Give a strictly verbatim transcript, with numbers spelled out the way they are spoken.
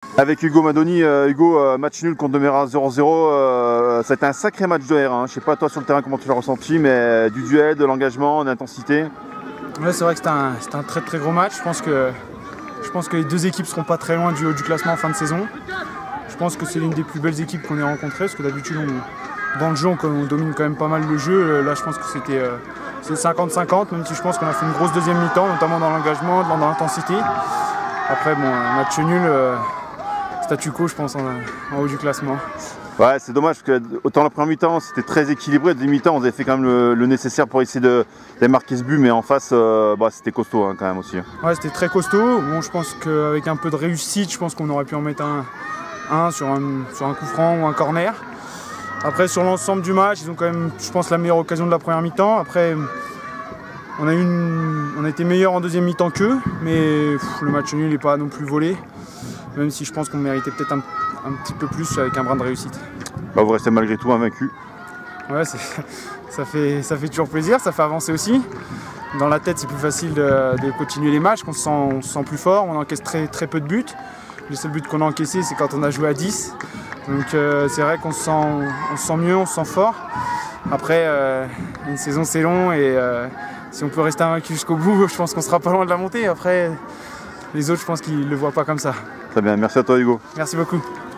Avec Hugo Madoni, euh, Hugo, euh, match nul contre Domérat zéro zéro, euh, ça a été un sacré match de R. Hein. Je sais pas toi sur le terrain comment tu l'as ressenti, mais du duel, de l'engagement, de l'intensité. Ouais, c'est vrai que c'était un, un très très gros match. Je pense, que, je pense que les deux équipes seront pas très loin du haut du classement en fin de saison. Je pense que c'est l'une des plus belles équipes qu'on ait rencontrées, parce que d'habitude dans le jeu on, on domine quand même pas mal le jeu. Là je pense que c'était euh, cinquante cinquante, même si je pense qu'on a fait une grosse deuxième mi-temps, notamment dans l'engagement, dans l'intensité. Après bon, un match nul, euh, statu quo je pense en, en haut du classement. Ouais, c'est dommage parce que autant la première mi-temps c'était très équilibré, deuxième mi-temps on avait fait quand même le, le nécessaire pour essayer de, de marquer ce but, mais en face euh, bah, c'était costaud hein, quand même aussi. Ouais, c'était très costaud. Bon, je pense qu'avec un peu de réussite, je pense qu'on aurait pu en mettre un, un, sur, un sur un coup franc ou un corner. Après sur l'ensemble du match, ils ont quand même, je pense, la meilleure occasion de la première mi-temps. Après, on a, une, on a été meilleur en deuxième mi-temps qu'eux, mais pff, le match nul n'est pas non plus volé, même si je pense qu'on méritait peut-être un, un petit peu plus avec un brin de réussite. Bah, vous restez malgré tout invaincu. Ouais, ça fait, ça fait toujours plaisir, ça fait avancer aussi. Dans la tête, c'est plus facile de, de continuer les matchs, qu'on se sent, on se sent plus fort, on encaisse très, très peu de buts. Le seul but qu'on a encaissé, c'est quand on a joué à dix. Donc euh, c'est vrai qu'on se sent, on se sent mieux, on se sent fort. Après, euh, une saison c'est long et euh, si on peut rester invaincu jusqu'au bout, je pense qu'on sera pas loin de la montée. Après, les autres, je pense qu'ils ne le voient pas comme ça. Très bien, merci à toi Hugo. Merci beaucoup.